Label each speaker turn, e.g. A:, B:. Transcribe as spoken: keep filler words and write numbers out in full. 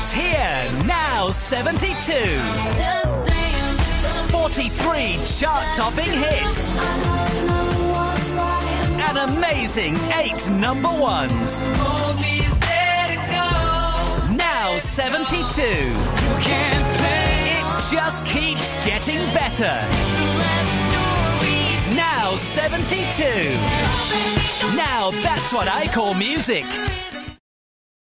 A: It's here, now seventy-two. forty-three chart-topping hits. An amazing eight number ones. Now seventy-two. It just keeps getting better. Now seventy-two. Now that's what I call music.